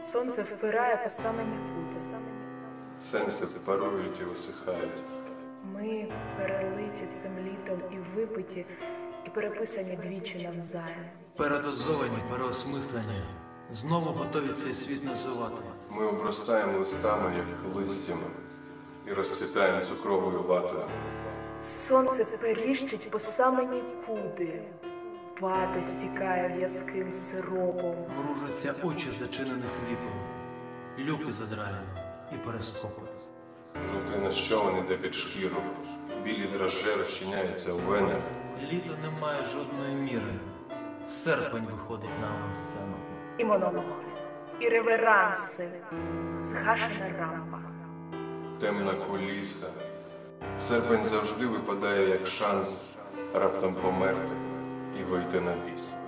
Сонце впирає по саме нікуди. Сенси парують і висихають. Ми перелиті цим літом і випиті, і переписані двічі навзаєм. Передозовані, переосмислені, знову готові цей світ називати. Ми обростаємо листами, як листями, і розцвітаємо цукровою ватою. Сонце періщить по саме нікуди. Вата стікає в'язким сиропом. Мружаться очі зачинених вікон, люки задраєні і перископи. Жовтина щовин іде під шкіру, білі драже розчиняються у венах. Літо не має жодної міри, серпень виходить на авансцену. І монологи, і реверанси, згашена рампа. Темна куліса. Серпень завжди випадає як шанс раптом померти і вийти на біс.